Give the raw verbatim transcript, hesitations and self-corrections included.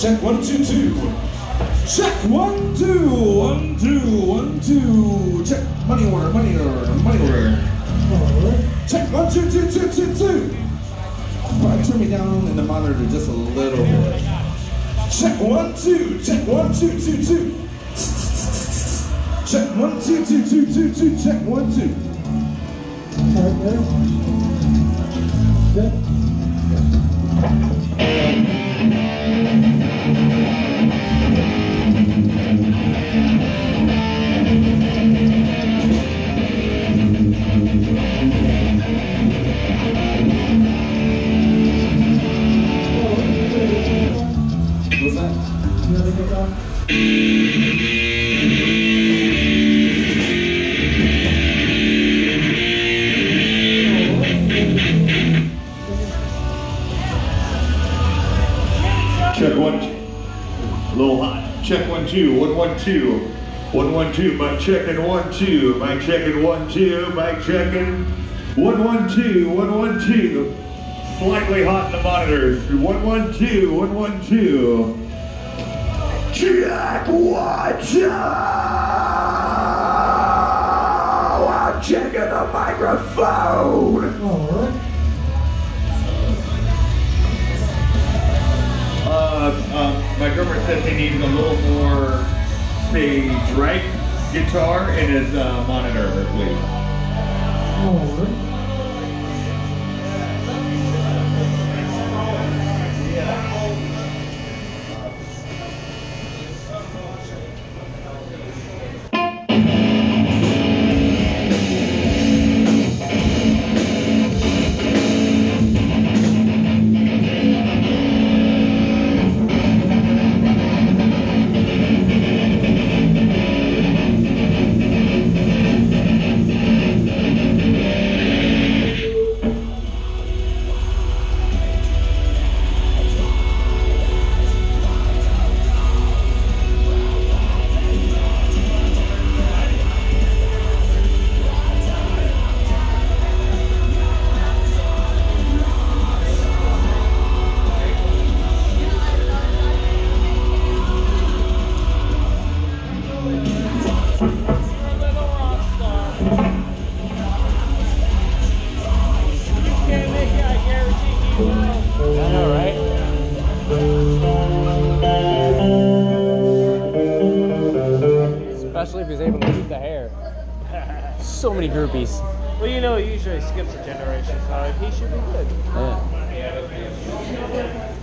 Check one, two, two. Check one, two, one, two, one, two. Check money order, money order, money order. Check one, two, two, two, two, two. Probably turn me down in the monitor just a little bit. Check one, two, check one, two, two, two. Check one, two, two, two, two, two. Check one, two. Good. What's that? You have a good job? Check one, a little hot. Check one, two, one, one, two, one, one, two. Mic checking one, two. Mic checking one, two. Mic checking one, one, two, one, one, two. Slightly hot in the monitors. One, one, two, one, one, two. Check one, two. I'm checking the microphone. All right. Uh, um, my drummer said he needs a little more stage right guitar in his uh, monitor, please. All right. Especially if he's able to keep the hair. So many groupies. Well, you know, it usually skips a generation, so he should be good. Yeah.